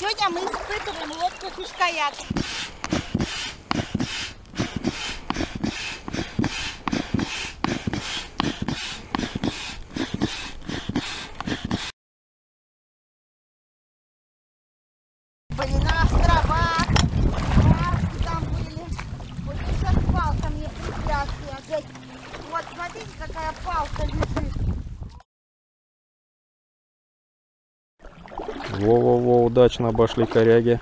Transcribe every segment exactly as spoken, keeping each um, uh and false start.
Сегодня мы испытываем лодку фиш-каяк. Были на островах, там были. Вот сейчас палка мне препятствие опять. Вот смотрите, какая палка лежит. Во-во-во, удачно обошли коряги.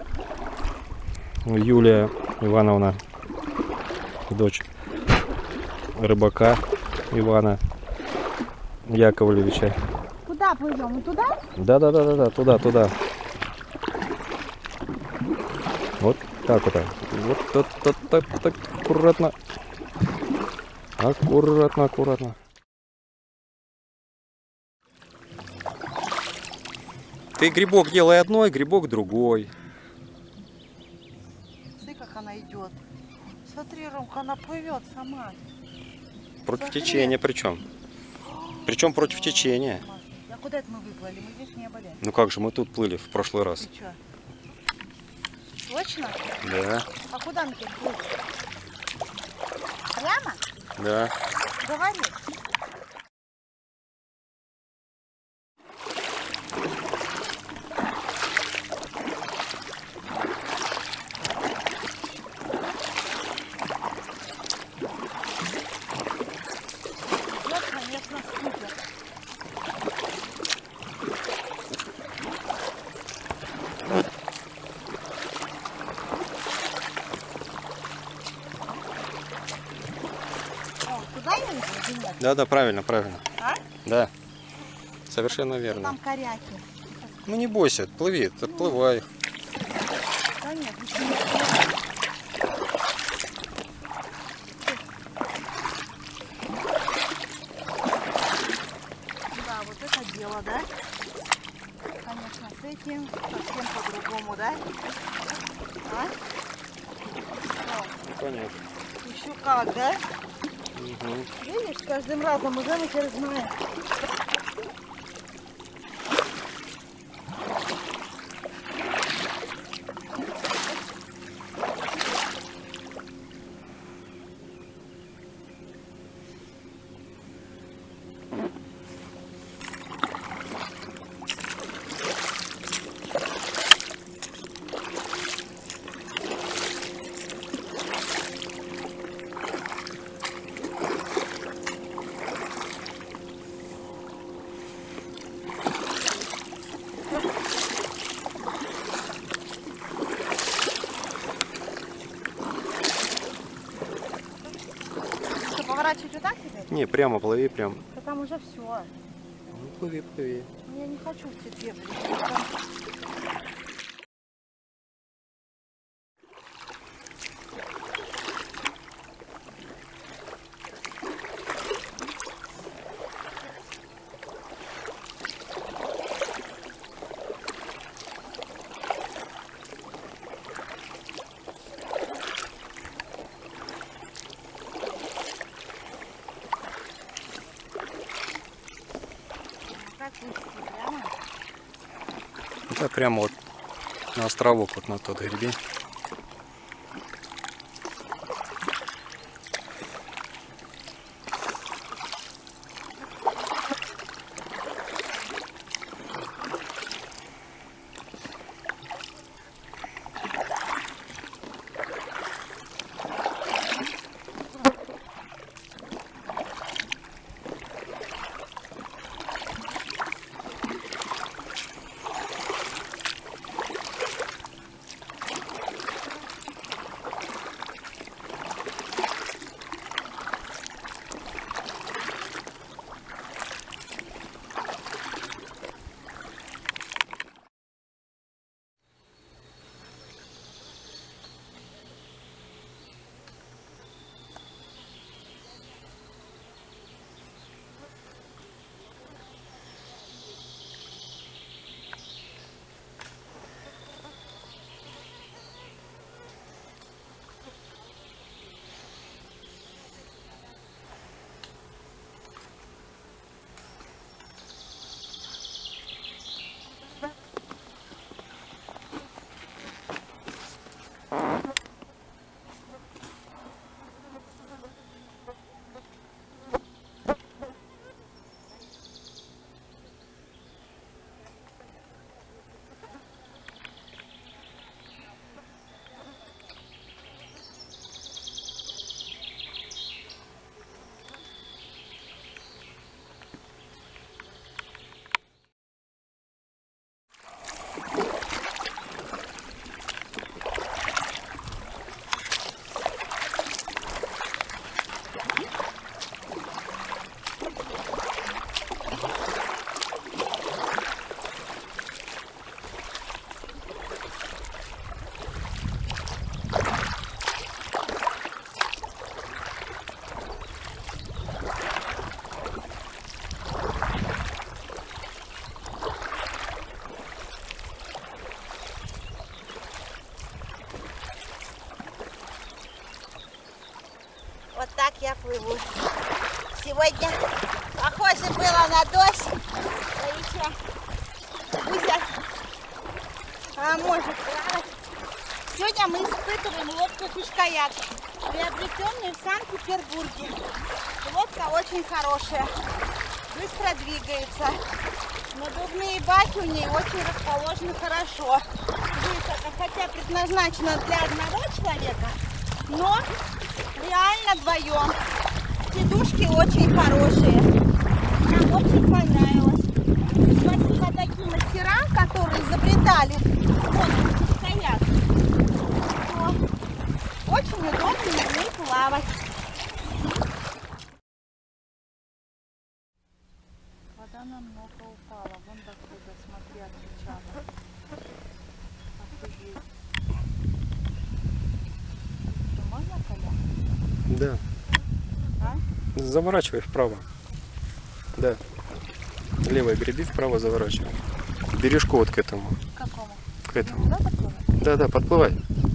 Юлия Ивановна, дочь рыбака Ивана Яковлевича. Куда пойдем? Мы туда? Да-да-да-да, туда, туда. Вот так вот. Вот так, так, так, так, аккуратно. Аккуратно, аккуратно. Ты грибок делай одной, грибок другой. Смотри, как она идет. Смотри, Ромка, она плывет сама. Против Смотри. течения причем. Причем против течения. А куда это мы выплыли? Мы здесь не были. Ну как же, мы тут плыли в прошлый раз. Ты что? Точно? Да. А куда мы тут плыли? Прямо? Да. Говори. Вот, конечно, супер. О, туда я иду или нет? Да, да, правильно, правильно. А? Да. Совершенно верно. Там коряки. Ну не бойся, плыви, отплывай. Да нет, ничего не. Да, вот это дело, да? Конечно, с этим совсем по-другому, да? А? О, Понятно. еще как, да? Угу. Видишь, с каждым разом уже мы теперь знаем. Что, поворачивать вот так теперь? Не, прямо плыви, прям. Да там уже все. Ну, плыви, плыви. Я не хочу в тепле. Прямо? Да, прямо вот на островок, вот на тот гребень. Вот так я плыву. Сегодня похоже было на дождь. Да еще Буся а, может плавать. Сегодня мы испытываем лодку фиш-каяк, приобретенную в Санкт-Петербурге. Лодка очень хорошая, быстро двигается. Надувные баки у нее очень расположены хорошо. Высоко, хотя предназначена для одного человека, но реально вдвоем. Сидушки очень хорошие. Нам очень понравилось. Спасибо таким мастерам, которые изобретали лодку фиш-каяк. Очень удобно на ней плавать. Вода намного упала. Вон докуда, смотри, отвечала. Офигеть. Что, можно, Коля? Да. А? Заворачивай вправо. Да. Левой греби, вправо заворачивай. Бережку вот к этому. К какому? К этому. Туда подплывать? Да, да, подплывай.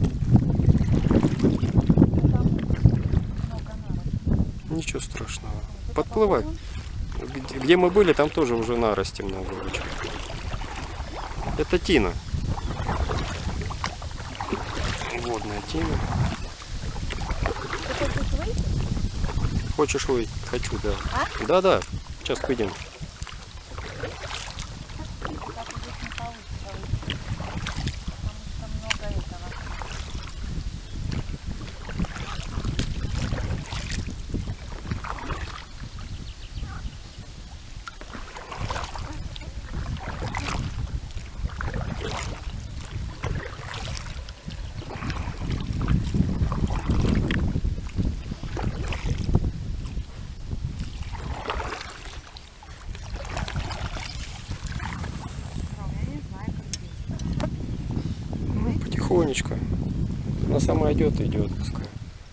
Там много народ. Ничего страшного. Туда Подплывай. поплывем? Где где мы были, там тоже уже нарости много очень. Это тина. Водная тина. Ты хочешь выйти? Хочешь выйти? Хочу, да. А? Да, да. Сейчас выйдем. Так здесь не получится выйти. Потому что много этого. Я не знаю, как здесь. Ну, потихонечку. Она сама идет, идет, пускай.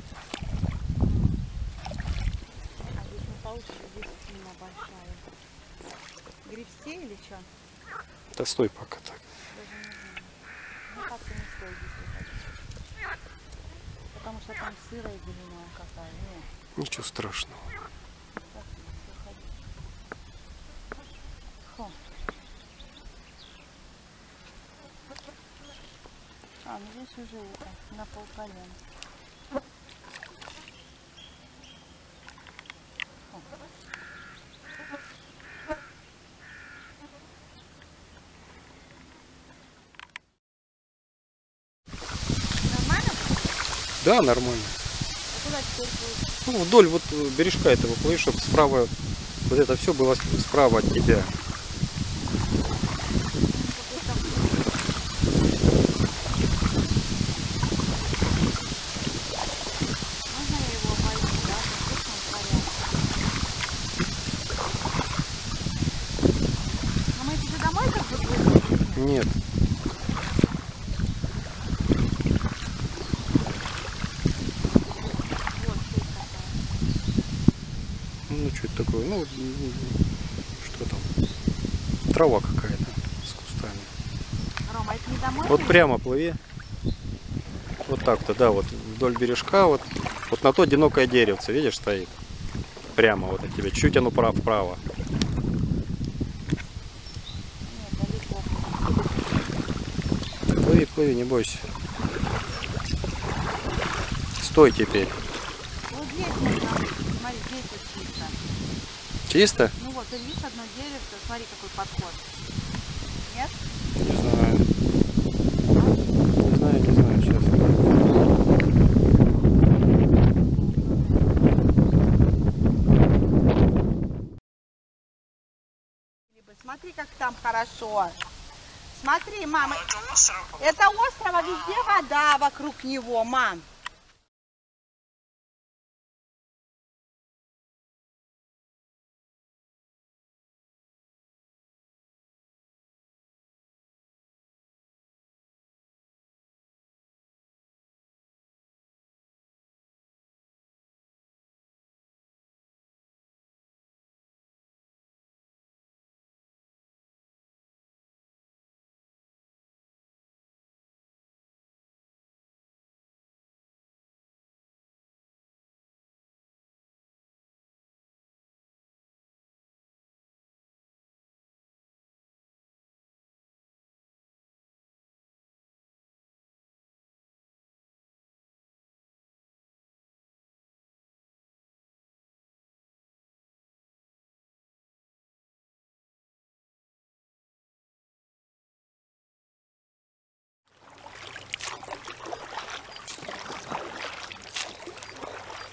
А здесь не получится, здесь тина большая. Гребсти или что? Да стой пока так. Даже не знаю. Ну как-то не стоит здесь выходить. Потому что там сырая зеленая какая. Нет, Ничего страшного. как здесь выходить? Фу. А, ну здесь уже это, на полколена. Нормально? Да, нормально. А куда теперь плыть? Ну, вдоль вот бережка этого плыви, чтобы справа, вот это все было справа от тебя. Можно я его обойду, да? Пусть он порядок. Но мы тебе домой как бы будем? Нет. Вот, тут такая. Ну, что это такое? Ну, что там? Трава какая-то с кустами. Рома, это не домой? Вот мы? прямо плыви. Вот так-то, да, вот вдоль бережка, вот, вот на то одинокое деревце, видишь, стоит. Прямо вот от тебя, чуть оно вправо. вправо. Нет, далеко. Плыви, плыви, не бойся. Стой теперь. Вот здесь можно выйти. Смотри, здесь вот чисто. Чисто? Ну вот, ты видишь одно деревце, смотри, какой подход. Нет? Не знаю. Не знаю, не знаю сейчас. Смотри, как там хорошо. Смотри, мама. Это остров, а везде вода вокруг него, мам.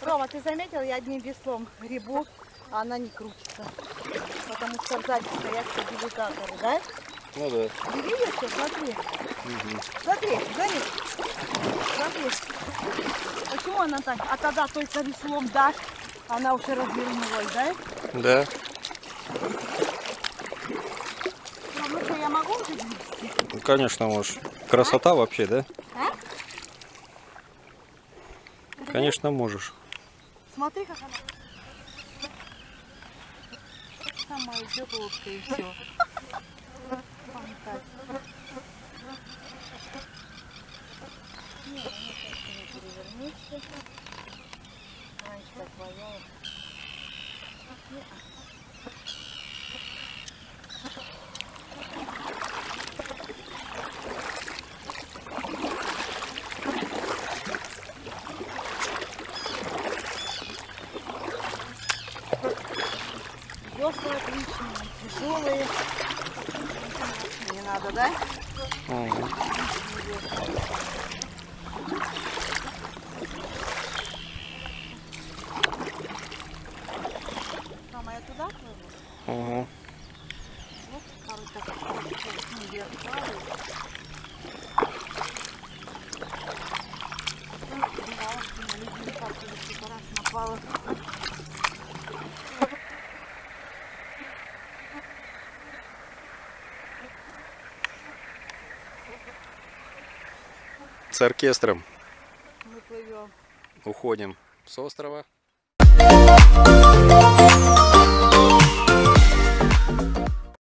Рома, ты заметил, я одним веслом гребу, а она не крутится. Потому что сзади стоят стабилизаторы, да? Ну да. Ты видишь, что? Смотри. Угу. Смотри, заметь. Смотри. Почему она так? А тогда только веслом дашь, она уже развернулась, да? Да. Ну что, я могу уже гребсти? Ну, конечно, можешь. Красота вообще, да? А? Конечно, можешь. Смотри, как она. Сама идет лодка и все. Не, она просто не перевернется. Раньше так боялась. Весла отличные, тяжелые. Не надо, да? Угу. Мама, я туда плыву? Угу. Вот, порой так, ну, вверх плаваю. Бывало, что на людей падали, сколько раз напала. С оркестром Мы плывем. уходим с острова.